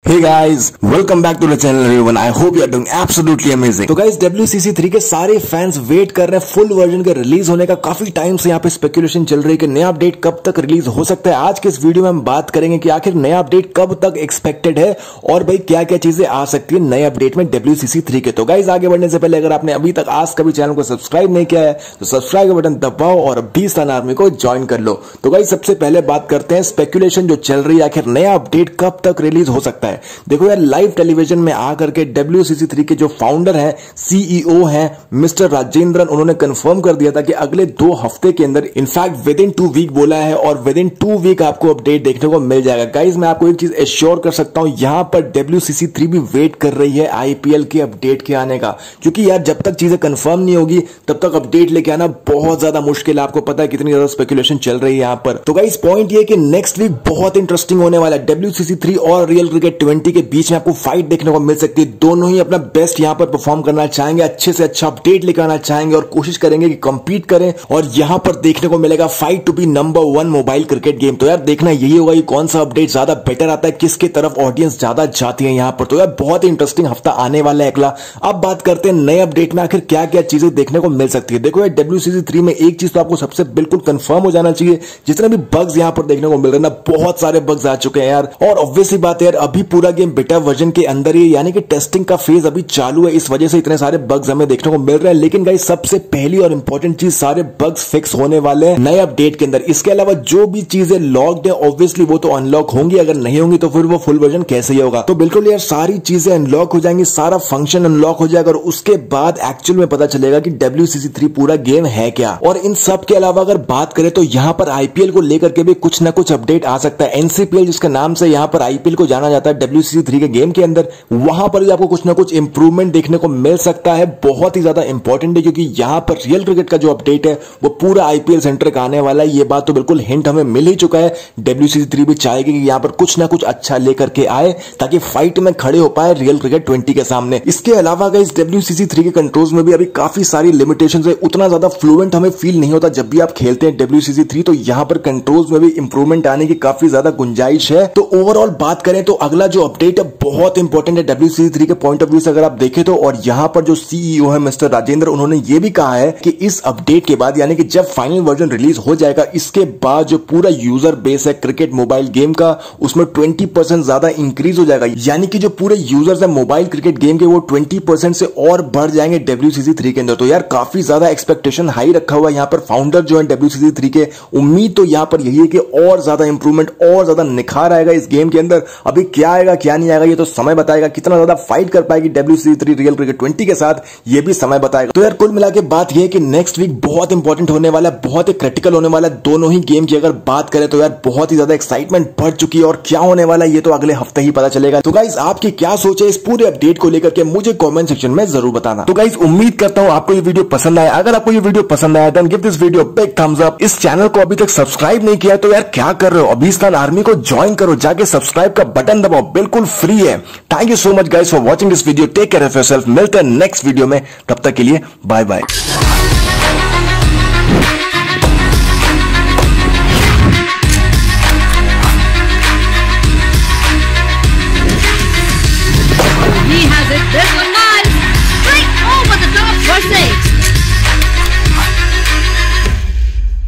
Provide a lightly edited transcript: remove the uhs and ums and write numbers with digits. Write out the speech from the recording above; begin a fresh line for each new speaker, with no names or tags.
Hey guys, welcome back to the channel everyone. I hope you are doing absolutely amazing. तो guys WCC3 के सारे fans wait कर रहे हैं full version के रिलीज होने का। काफी टाइम से यहाँ पे स्पेकुलेशन चल रही है कि नया अपडेट कब तक रिलीज हो सकता है। आज के इस वीडियो में हम बात करेंगे कि आखिर नया अपडेट कब तक एक्सपेक्टेड है और भाई क्या क्या चीजें आ सकती है नए अपडेट में WCC3 के। तो गाइज आगे बढ़ने से पहले अगर आपने अभी तक आज कभी चैनल को सब्सक्राइब नहीं किया है तो सब्सक्राइब का बटन दबाओ और अभी सन आर्मी को ज्वाइन कर लो। तो गाइज सबसे पहले बात करते हैं स्पेकुलेशन जो चल रही है, आखिर नया अपडेट कब तक रिलीज हो सकता है। देखो यार, लाइव टेलीविजन में आकर के WCC3 के जो फाउंडर हैं, CEO हैं मिस्टर राजेंद्रन, उन्होंने कंफर्म कर दिया था कि अगले 2 हफ्ते के अंदर, इनफैक्ट विद इन 2 वीक बोला है, और विद इन 2 वीक आपको अपडेट देखने को मिल जाएगा। गाइज मैं आपको एक चीज एश्योर कर सकता हूं, यहां पर WCC3 भी वेट कर रही है IPL के अपडेट के आने का, क्योंकि यार जब तक चीजें कंफर्म नहीं होगी तब तक अपडेट लेके आना बहुत ज्यादा मुश्किल है। आपको पता है कितनी ज्यादा स्पेकुलेशन चल रही है यहां पर। तो गाइज पॉइंट ये कि नेक्स्ट वीक बहुत इंटरेस्टिंग होने वाला है। WCC3 और रियल क्रिकेट 20 के बीच में आपको फाइट देखने को मिल सकती है। दोनों ही अपना बेस्ट यहां पर परफॉर्म करना चाहेंगे, अच्छे से अच्छा अपडेट लेकर आना चाहेंगे और कोशिश करेंगे कि कंपीट करें, और यहां पर देखने को मिलेगा fight to be number 1 mobile cricket game. तो यार देखना यही होगा कि कौन सा अपडेट ज्यादा बेटर आता है, किसके तरफ ऑडियंस ज्यादा जाती है यहां पर। तो यार बहुत ही इंटरेस्टिंग हफ्ता आने वाला है अगला। अब बात करते हैं नए अपडेट में आखिर क्या क्या चीजें देखने को मिल सकती है। देखो यार WCC3 में एक चीज तो आपको सबसे बिल्कुल कंफर्म हो जाना चाहिए, जितने भी बग्स यहां पर देखने को मिल रहे हैं ना, बहुत सारे बग्स आ चुके हैं यार। और ऑब्वियसली बात है यार, अभी पूरा गेम बेटा वर्जन के अंदर ही, यानी कि टेस्टिंग का फेज अभी चालू है, इस वजह से इतने सारे बग्स हमें देखने को मिल रहे हैं। लेकिन गाइस सबसे पहली और इंपॉर्टेंट चीज, सारे बग्स फिक्स होने वाले हैं नए अपडेट के अंदर। इसके अलावा जो भी चीजें लॉक्ड है ऑब्वियसली वो तो अनलॉक होंगी, अगर नहीं होंगी तो फिर वो फुल वर्जन कैसे ही होगा। तो बिल्कुल यार सारी चीजें अनलॉक हो जाएंगी, सारा फंक्शन अनलॉक हो जाएगा, और उसके बाद एक्चुअल में पता चलेगा कि WCC3 पूरा गेम है क्या। और इन सब के अलावा अगर बात करें तो यहां पर IPL को लेकर के भी कुछ ना कुछ अपडेट आ सकता है। NCPL जिसके नाम से यहां पर IPL को जाना जाता है WCC3 के गेम के अंदर, वहां पर भी आपको कुछ ना कुछ इंप्रूवमेंट देखने को मिल सकता है। बहुत ही ज्यादा इंपॉर्टेंट है, क्योंकि यहां पर रियल क्रिकेट का जो अपडेट है वो पूरा IPL सेंट्रिक आने वाला है। ये बात तो बिल्कुल हिंट हमें मिल ही चुका है। WCC3 भी चाहेगी कि यहां पर कुछ ना कुछ अच्छा लेकर के आए, ताकि फाइट में खड़े हो पाए रियल क्रिकेट 20 के सामने। इसके अलावा गाइस WCC3 के कंट्रोल्स में भी अभी काफी सारी लिमिटेशंस है, उतना ज्यादा फ्लुएंट हमें फील नहीं होता जब भी आप खेलते हैं WCC3। तो यहां पर कंट्रोल्स में भी इंप्रूवमेंट आने की काफी ज्यादा गुंजाइश है। तो ओवरऑल बात करें तो अगला जो अपडेट है बहुत इंपॉर्टेंट है WCC3 के पॉइंट ऑफ व्यू से अगर आप देखें तो। और यहां पर जो CEO है मिस्टर राजेंद्र, उन्होंने ये भी कहा है कि इस अपडेट के बाद, यानी कि जब फाइनल वर्जन रिलीज हो जाएगा, इसके बाद जो पूरा यूजर बेस है क्रिकेट मोबाइल गेम का, उसमें 20% ज्यादा इंक्रीज हो जाएगा। यानी कि जो पूरे यूजर्स है मोबाइल क्रिकेट गेम के, वो 20% से और बढ़ जाएंगे WCC3 के अंदर। तो यार काफी ज्यादा एक्सपेक्टेशन हाई रखा हुआ है यहाँ पर फाउंडर जो है WCC3 के। उम्मीद तो यहाँ पर यही है कि और ज्यादा इंप्रूवमेंट, और ज्यादा निखार आएगा इस गेम के अंदर। अभी क्या आएगा क्या नहीं आएगा ये तो समय बताएगा, कितना ज्यादा फाइट कर पाएगी WCC3 रियल क्रिकेट 20 के साथ ये भी समय बताएगा। तो यार कुल मिला के बात ये है कि नेक्स्ट वीक बहुत इंपॉर्टेंट होने वाला है, बहुत ही क्रिटिकल होने वाला है दोनों ही गेम की। अगर बात करें तो यार बहुत ही ज्यादा एक्साइटमेंट बढ़ चुकी है, और क्या होने वाला है ये तो अगले हफ्ते ही पता चलेगा। तो गाइस आपकी क्या सोच है इस पूरे अपडेट को लेकर के, मुझे कमेंट सेक्शन में जरूर बताना। तो गाइस उम्मीद करता हूं आपको ये वीडियो पसंद आया। अगर आपको ये वीडियो पसंद आया then give this video big thumbs up. इस चैनल को अभी तक सब्सक्राइब नहीं किया तो यार क्या कर रहे हो, अभी सन आर्मी को ज्वाइन करो, जाके सब्सक्राइब का बटन दबाओ, बिल्कुल फ्री है। Thank you so much guys for watching this video. Take care of yourself, मिलते हैं नेक्स्ट वीडियो में, तब तक के लिए बाय बाय।